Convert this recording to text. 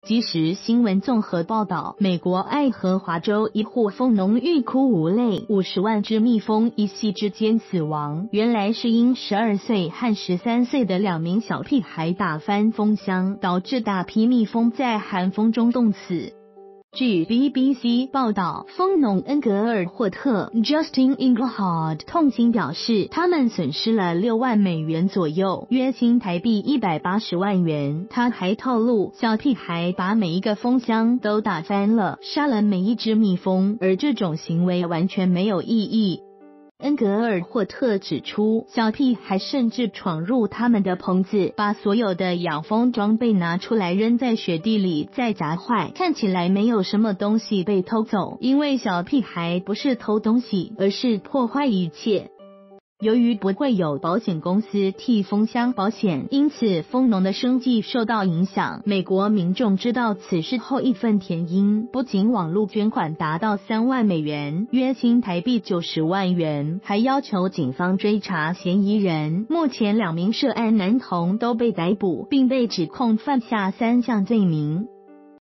即时新闻综合报道，美国爱荷华州一户蜂农欲哭无泪，50万只蜜蜂一夕之间死亡，原来是因12岁和13岁的2名小屁孩打翻蜂箱，导致大批蜜蜂在寒风中冻死。据 BBC 报道，蜂农恩格尔霍特 Justin Inglehart 痛心表示，他们损失了6万美元左右，约新台币180万元。他还透露，小屁孩把每一个蜂箱都打翻了，杀了每一只蜜蜂，而这种行为完全没有意义。恩格尔霍特指出，小屁孩甚至闯入他们的棚子，把所有的养蜂装备拿出来扔在雪地里再砸坏，看起来没有什么东西被偷走，因为小屁孩不是偷东西，而是破坏一切。由于不会有保险公司替蜂箱保险，因此蜂农的生计受到影响。美国民众知道此事后义愤填膺，不仅网络捐款达到3万美元，约新台币90万元，还要求警方追查嫌疑人。目前2名涉案男童都被逮捕，并被指控犯下3项罪名。